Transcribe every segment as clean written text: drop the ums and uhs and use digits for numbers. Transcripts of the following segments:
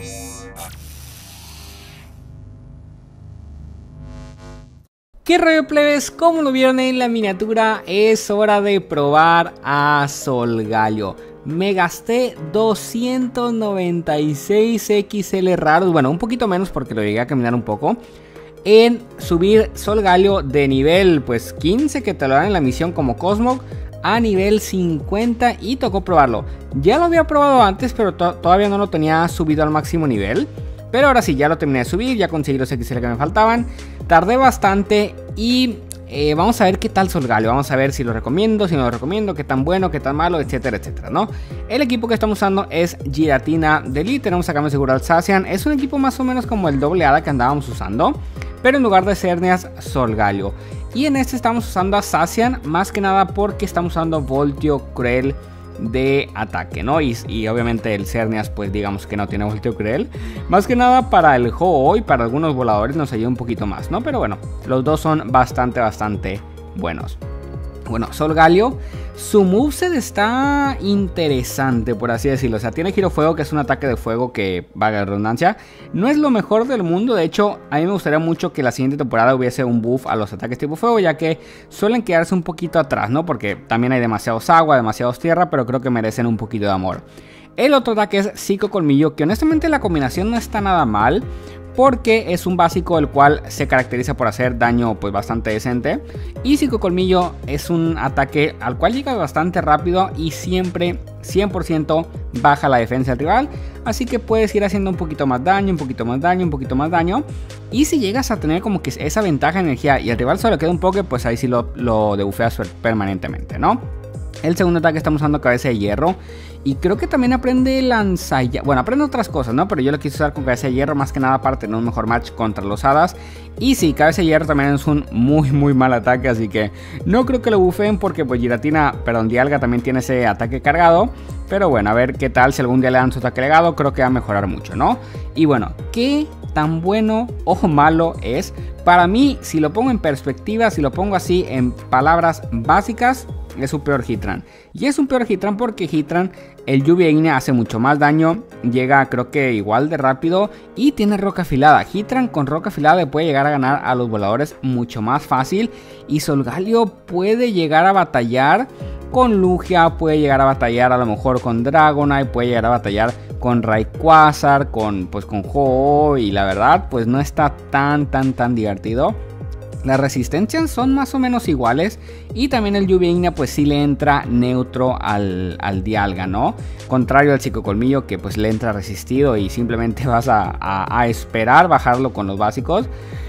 ¿Qué rollo, plebes? Como lo vieron en la miniatura, es hora de probar a Solgaleo. Me gasté 296 XL raros, bueno, un poquito menos porque lo llegué a caminar un poco, en subir Solgaleo de nivel pues 15, que te lo dan en la misión como Cosmog, a nivel 50 y tocó probarlo. Ya lo había probado antes, pero todavía no lo tenía subido al máximo nivel. Pero ahora sí, ya lo terminé de subir, ya conseguí los XL que me faltaban. Tardé bastante y vamos a ver qué tal Solgaleo. Vamos a ver si lo recomiendo, si no lo recomiendo, qué tan bueno, qué tan malo, etcétera, etcétera, ¿no? El equipo que estamos usando es Giratina de Elite. Tenemos acá seguro al Zacian. Es un equipo más o menos como el doble hada que andábamos usando, pero en lugar de Xerneas, Solgaleo. Y en este estamos usando a Zacian, más que nada porque estamos usando Voltio Cruel de ataque, ¿no? Y obviamente el Xerneas pues digamos que no tiene Voltio Cruel. Más que nada para el Ho-Oh y para algunos voladores nos ayuda un poquito más, ¿no? Pero bueno, los dos son bastante buenos. Bueno, Solgaleo, su moveset está interesante, por así decirlo. O sea, tiene Giro Fuego, que es un ataque de fuego que, valga la redundancia, no es lo mejor del mundo. De hecho, a mí me gustaría mucho que la siguiente temporada hubiese un buff a los ataques tipo fuego, ya que suelen quedarse un poquito atrás, ¿no? Porque también hay demasiados agua, demasiados tierra, pero creo que merecen un poquito de amor. El otro ataque es Psico Colmillo, que honestamente la combinación no está nada mal, porque es un básico el cual se caracteriza por hacer daño pues bastante decente. Y Psico Colmillo es un ataque al cual llega bastante rápido y siempre 100% baja la defensa del rival. Así que puedes ir haciendo un poquito más daño, un poquito más daño, un poquito más daño. Y si llegas a tener como que esa ventaja de energía y el rival solo queda un poco, pues ahí sí lo debufeas permanentemente, ¿no? El segundo ataque estamos usando Cabeza de Hierro. Y creo que también aprende lanzallamas. Bueno, aprende otras cosas, ¿no? Pero yo lo quise usar con Cabeza de Hierro más que nada para tener un mejor match contra los hadas. Y sí, Cabeza de Hierro también es un muy mal ataque. Así que no creo que lo buffeen porque pues Dialga también tiene ese ataque cargado. Pero bueno, a ver qué tal si algún día le dan su ataque legado. Creo que va a mejorar mucho, ¿no? Y bueno, ¿qué tan bueno o malo es? Para mí, si lo pongo en perspectiva, si lo pongo así en palabras básicas, es un peor Heatran. Y es un peor Heatran porque Heatran, el lluvia ígnea hace mucho más daño, llega creo que igual de rápido y tiene roca afilada. Heatran con roca afilada le puede llegar a ganar a los voladores mucho más fácil. Y Solgaleo puede llegar a batallar con Lugia, puede llegar a batallar a lo mejor con Dragonite, puede llegar a batallar con Rayquaza, con Ho-Oh, y la verdad pues no está tan divertido. Las resistencias son más o menos iguales y también el lluvia ígnea pues sí le entra neutro al Dialga, ¿no? Contrario al Psico Colmillo que pues le entra resistido y simplemente vas a esperar bajarlo con los básicos.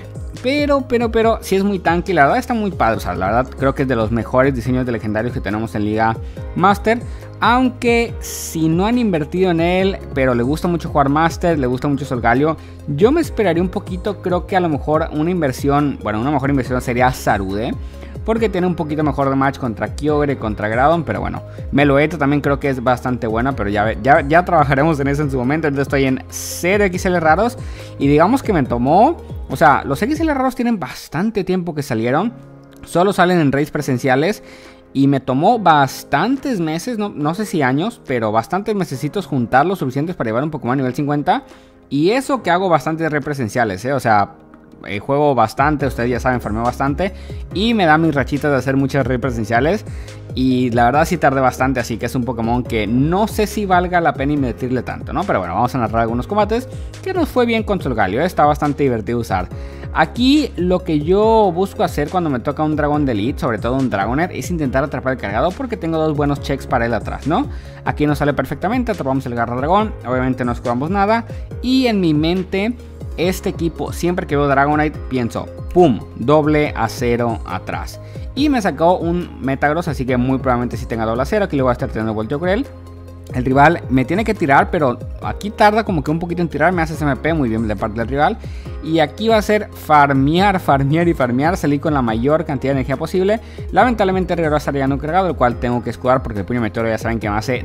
Pero sí es muy tanque y la verdad está muy padre. O sea, la verdad creo que es de los mejores diseños de legendarios que tenemos en Liga Master. Aunque si no han invertido en él, pero le gusta mucho jugar Master, le gusta mucho Solgaleo, yo me esperaría un poquito. Creo que a lo mejor una mejor inversión sería Sarude, porque tiene un poquito mejor de match contra Kyogre, contra Groudon. Pero bueno, Meloetta también creo que es bastante buena, pero ya trabajaremos en eso en su momento. Entonces estoy en 0 XL raros y digamos que me tomó... O sea, los XL raros tienen bastante tiempo que salieron, solo salen en raids presenciales. Y me tomó bastantes meses, no sé si años, pero bastantes mesecitos juntar los suficientes para llevar un Pokémon a nivel 50. Y eso que hago bastantes raids presenciales, o sea, juego bastante, ustedes ya saben, farmeo bastante. Y me da mis rachitas de hacer muchas raids presenciales. Y la verdad sí tardé bastante, así que es un Pokémon que no sé si valga la pena invertirle tanto, ¿no? Pero bueno, vamos a narrar algunos combates que nos fue bien con Solgaleo, está bastante divertido usar. Aquí lo que yo busco hacer cuando me toca un dragón de elite, sobre todo un Dragonair, es intentar atrapar el cargado porque tengo dos buenos checks para él atrás, ¿no? Aquí nos sale perfectamente, atrapamos el Garra Dragón, obviamente no escudamos nada. Y en mi mente, este equipo, siempre que veo Dragonite, pienso, ¡pum! Doble acero atrás. Y me sacó un Metagross, así que muy probablemente sí tenga doble acero. Aquí le voy a estar tirando Voltio Cruel. El rival me tiene que tirar, pero aquí tarda como que un poquito en tirar. Me hace SMP muy bien de parte del rival. Y aquí va a ser farmear. Salir con la mayor cantidad de energía posible. Lamentablemente el rival va a estar llegando cargado, el cual tengo que escudar porque el puño meteoro ya saben que me hace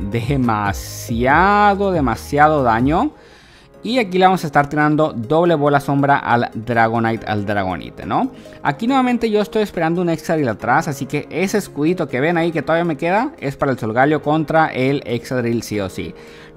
demasiado daño. Y aquí le vamos a estar tirando doble bola sombra al Dragonite, ¿no? Aquí nuevamente yo estoy esperando un Excadrill atrás, así que ese escudito que ven ahí que todavía me queda es para el Solgaleo contra el Excadrill sí o sí.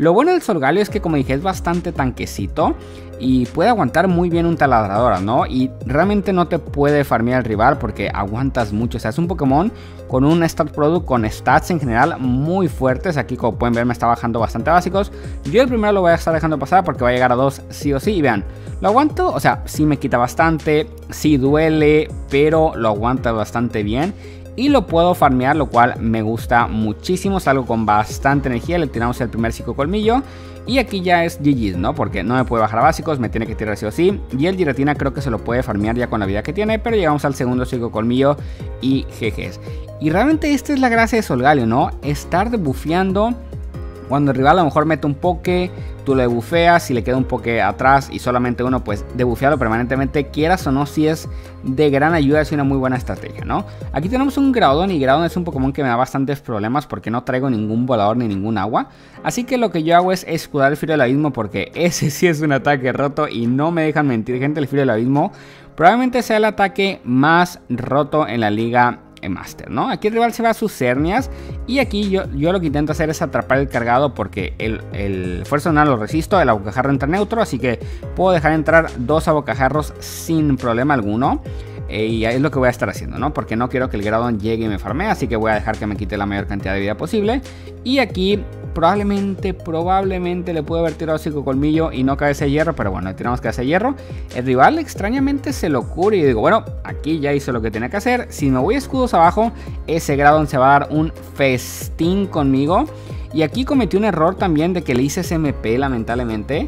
Lo bueno del Solgaleo es que, como dije, es bastante tanquecito y puede aguantar muy bien un taladradora, ¿no? Y realmente no te puede farmear al rival porque aguantas mucho. O sea, es un Pokémon con un stat product, con stats en general muy fuertes. Aquí, como pueden ver, me está bajando bastante básicos. Yo el primero lo voy a estar dejando pasar porque va a llegar a 2 sí o sí. Y vean, lo aguanto, o sea, sí me quita bastante, sí duele, pero lo aguanta bastante bien. Y lo puedo farmear, lo cual me gusta muchísimo. Salgo con bastante energía, le tiramos el primer psicocolmillo. Y aquí ya es GG, ¿no? Porque no me puede bajar a básicos, me tiene que tirar sí o sí. Y el Giratina creo que se lo puede farmear ya con la vida que tiene. Pero llegamos al segundo psicocolmillo y GG's. Y realmente esta es la gracia de Solgaleo, ¿no? Estar debufeando cuando el rival a lo mejor mete un poke, tú lo debufeas, si le queda un poke atrás y solamente uno, pues debufearlo permanentemente, quieras o no, si es de gran ayuda, es una muy buena estrategia, ¿no? Aquí tenemos un Groudon y Groudon es un Pokémon que me da bastantes problemas porque no traigo ningún volador ni ningún agua. Así que lo que yo hago es escudar el Filo del Abismo porque ese sí es un ataque roto y no me dejan mentir, gente. El Filo del Abismo probablemente sea el ataque más roto en la liga Master, ¿no? Aquí el rival se va a sus Cernias y aquí yo lo que intento hacer es atrapar el cargado porque el Fuerza Lunar lo resisto, el Abocajarro entra neutro, así que puedo dejar entrar 2 Abocajarros sin problema alguno. Y es lo que voy a estar haciendo, ¿no? Porque no quiero que el Groudon llegue y me farmee, así que voy a dejar que me quite la mayor cantidad de vida posible. Y aquí probablemente le puedo haber tirado psicocolmillo y no cabeza de hierro, pero bueno, le tiramos cabeza de hierro. El rival extrañamente se lo cura y digo, bueno, aquí ya hizo lo que tenía que hacer. Si me voy escudos abajo, ese Groudon se va a dar un festín conmigo. Y aquí cometí un error también de que le hice SMP, lamentablemente.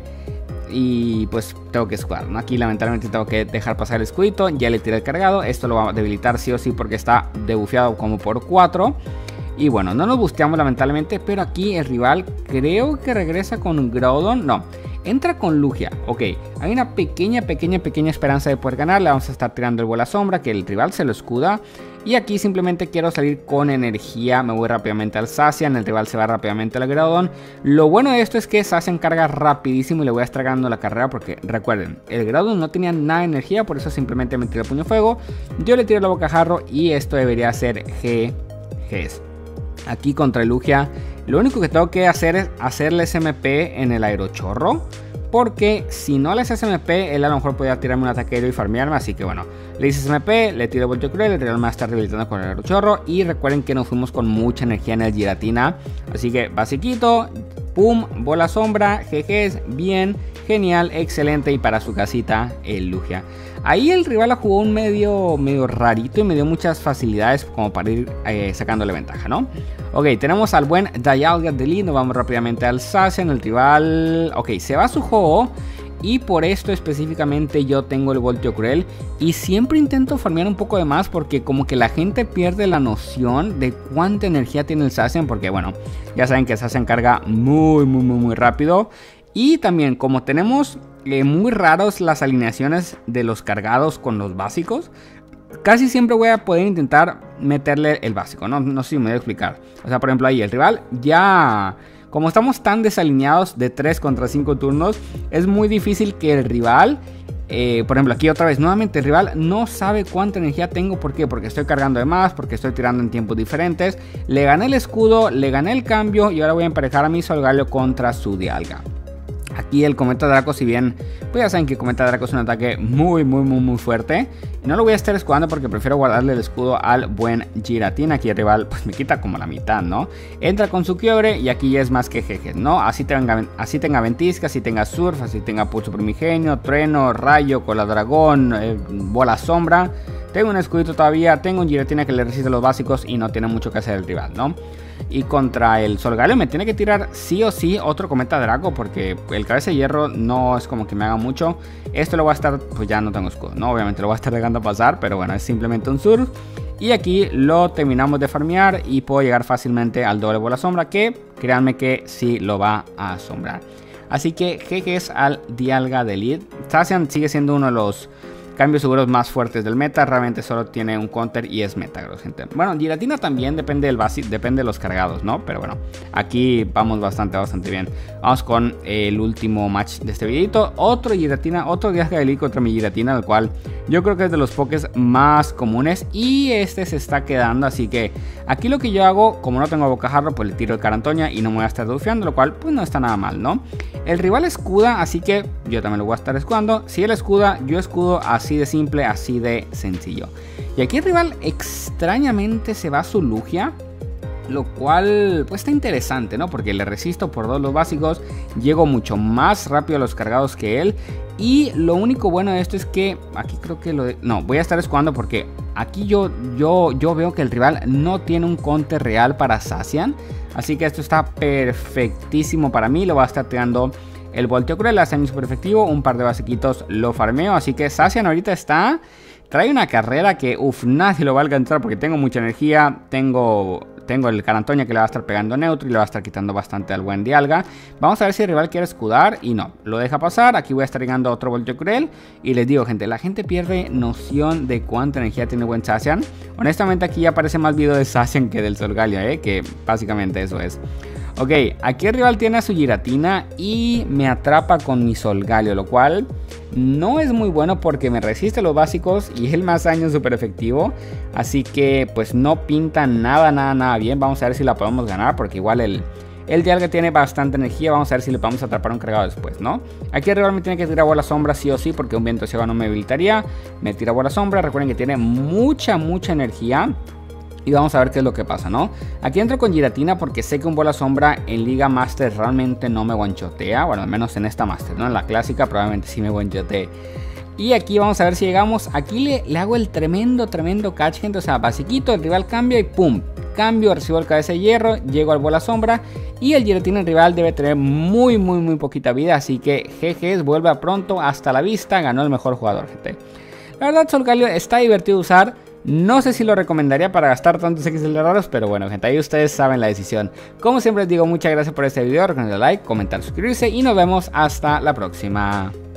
Y pues tengo que escudar, ¿no? Aquí lamentablemente tengo que dejar pasar el escudito. Ya le tiré el cargado. Esto lo va a debilitar sí o sí porque está debufeado como por 4. Y bueno, no nos busteamos lamentablemente. Pero aquí el rival creo que regresa con Groudon. No, entra con Lugia. Ok, hay una pequeña esperanza de poder ganar. Le vamos a estar tirando el bola sombra, que el rival se lo escuda. Y aquí simplemente quiero salir con energía. Me voy rápidamente al Zacian. El rival se va rápidamente al Groudon. Lo bueno de esto es que Zacian carga rapidísimo y le voy a estar ganando la carrera. Porque recuerden, el Groudon no tenía nada de energía. Por eso simplemente me tiré el puño fuego. Yo le tiro el Abocajarro y esto debería ser GG's. Aquí contra el Lugia, lo único que tengo que hacer es hacerle SMP en el Aerochorro. Porque si no le hace SMP, él a lo mejor podría tirarme un ataque aéreo y farmearme. Así que bueno, le hice SMP, le tiro Voltio Cruel, el rival me va a estar rehabilitando con el Aerochorro. Y recuerden que nos fuimos con mucha energía en el Giratina. Así que basiquito, pum, bola sombra, GG's, bien, genial, excelente. Y para su casita, el Lugia. Ahí el rival jugó un medio rarito y me dio muchas facilidades como para ir sacándole ventaja, ¿no? Ok, tenemos al buen Dialga de Lee, nos vamos rápidamente al Zacian, el rival... Ok, se va a su juego y por esto específicamente yo tengo el Voltio Cruel y siempre intento farmear un poco de más porque como que la gente pierde la noción de cuánta energía tiene el Zacian porque bueno, ya saben que el Zacian carga muy rápido. Y también como tenemos muy raros las alineaciones de los cargados con los básicos, casi siempre voy a poder intentar meterle el básico, no sé si me voy a explicar. O sea, por ejemplo ahí el rival ya... Como estamos tan desalineados de 3 contra 5 turnos, es muy difícil que el rival... por ejemplo, aquí otra vez, nuevamente el rival no sabe cuánta energía tengo. ¿Por qué? Porque estoy cargando de más, porque estoy tirando en tiempos diferentes. Le gané el escudo, le gané el cambio y ahora voy a emparejar a mi Solgaleo contra su Dialga. Aquí el Cometa Draco, si bien, pues ya saben que Cometa Draco es un ataque muy fuerte. Y no lo voy a estar escudando porque prefiero guardarle el escudo al buen Giratina. Aquí el rival pues me quita como la mitad, ¿no? Entra con su Kyogre y aquí ya es más que jeje, ¿no? Así tenga Ventisca, así tenga Surf, así tenga Pulso Primigenio, Trueno, Rayo, Cola Dragón, Bola Sombra. Tengo un escudito todavía, tengo un Giratina que le resiste los básicos y no tiene mucho que hacer el rival, ¿no? Y contra el Solgaleo me tiene que tirar sí o sí otro Cometa Draco porque el Cabeza de Hierro no es como que me haga mucho. Esto lo voy a estar, pues ya no tengo escudo, ¿no? Obviamente lo voy a estar dejando pasar, pero bueno, es simplemente un surf. Y aquí lo terminamos de farmear y puedo llegar fácilmente al doble bola sombra que, créanme que sí lo va a asombrar. Así que GG's al Dialga de Elite. Zacian sigue siendo uno de los cambios seguros más fuertes del meta. Realmente solo tiene un counter y es Metagross, gente. Bueno, Giratina también depende del básico, depende de los cargados, ¿no? Pero bueno, aquí vamos bastante bien. Vamos con el último match de este videito. Otro Giratina, otro Dialga de League contra mi Giratina, el cual yo creo que es de los pokés más comunes y este se está quedando. Así que aquí lo que yo hago, como no tengo bocajarro, pues le tiro el Carantoña y no me voy a estar dufeando, lo cual pues no está nada mal, ¿no? El rival escuda, así que yo también lo voy a estar escudando. Si él escuda, yo escudo, así de simple, así de sencillo. Y aquí el rival extrañamente se va a su Lugia, lo cual pues está interesante, ¿no? Porque le resisto por 2 los básicos, llego mucho más rápido a los cargados que él. Y lo único bueno de esto es que aquí creo que no, voy a estar escudando porque aquí yo veo que el rival no tiene un counter real para Zacian. Así que esto está perfectísimo para mí. Lo voy a estar tirando el Volteo Cruel, hace mi super efectivo, un par de basiquitos lo farmeo. Así que Zacian ahorita trae una carrera que nadie lo va a alcanzar porque tengo mucha energía, tengo el Carantoña que le va a estar pegando neutro y le va a estar quitando bastante al buen Dialga. Vamos a ver si el rival quiere escudar y no, lo deja pasar. Aquí voy a estar llegando otro Volteo Cruel y les digo, gente, la gente pierde noción de cuánta energía tiene buen Zacian. Honestamente aquí ya parece más video de Zacian que del Solgaleo, que básicamente eso es. Ok, aquí el rival tiene a su Giratina y me atrapa con mi Solgaleo, lo cual no es muy bueno porque me resiste los básicos y el más daño es súper efectivo. Así que pues no pinta nada bien. Vamos a ver si la podemos ganar porque igual el Dialga tiene bastante energía. Vamos a ver si le podemos atrapar un cargado después, ¿no? Aquí el rival me tiene que tirar bola sombra sí o sí porque un viento ciego no me habilitaría. Me tira bola sombra, recuerden que tiene mucha energía. Y vamos a ver qué es lo que pasa, ¿no? Aquí entro con Giratina porque sé que un bola sombra en Liga Master realmente no me one-shotea. Bueno, al menos en esta Master, ¿no? En la clásica probablemente sí me one-shotee. Y aquí vamos a ver si llegamos. Aquí le hago el tremendo catch, gente. O sea, basiquito, el rival cambia y pum. Cambio, recibo el cabeza de hierro, llego al bola sombra. Y el Giratina rival debe tener muy poquita vida. Así que GG's, vuelve pronto, hasta la vista. Ganó el mejor jugador, gente. La verdad, Solgaleo está divertido de usar. No sé si lo recomendaría para gastar tantos XL raros, pero bueno, gente, ahí ustedes saben la decisión. Como siempre les digo, muchas gracias por este video, recuerden darle like, comentar, suscribirse y nos vemos hasta la próxima.